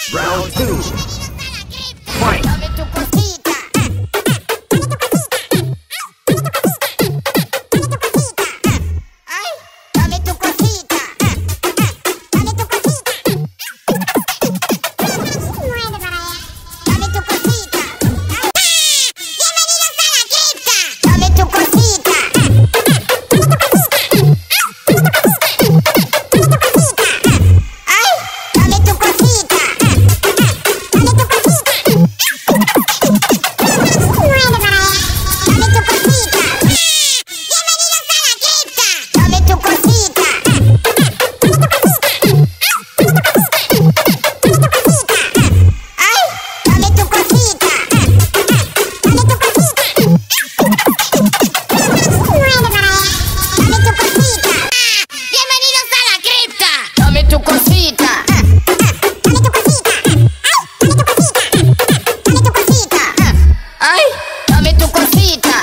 Round 2. Fight. Dame tu cosita. Ay, dame tu cosita. Dame tu cosita. Mueve para allá. Dame tu cosita. Bienvenidos a la cripta. Dame tu cosita. Ay, dame tu cosita. Dame tu cosita. Mueve para allá. Dame tu cosita. Bienvenidos a la cripta. Dame tu cosita. Ay, dame tu cosita. Dame tu cosita. Mueve para allá. Dame tu cosita. Bienvenidos a la cripta. Dame tu cosita. Dame tu cosita. Ay, dame tu cosita. Ay, dame tu cosita.